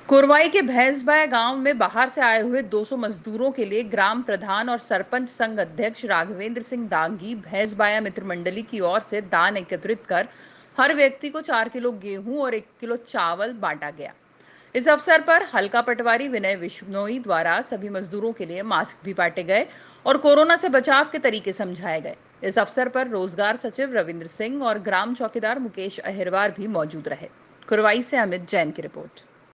कोरवाई के भैंसबाया गांव में बाहर से आए हुए 200 मजदूरों के लिए ग्राम प्रधान और सरपंच संघ अध्यक्ष राघवेंद्र सिंह दांगी भैंसबाया मित्र मंडली की ओर से दान एकत्रित कर हर व्यक्ति को 4 किलो गेहूं और 1 किलो चावल बांटा गया। इस अवसर पर हल्का पटवारी विनय विश्नोई द्वारा सभी मजदूरों के लिए मास्क भी बांटे गए और कोरोना से बचाव के तरीके समझाए गए। इस अवसर पर रोजगार सचिव रविंद्र सिंह और ग्राम चौकीदार मुकेश अहिरवार भी मौजूद रहे। कुरवाई से अमित जैन की रिपोर्ट।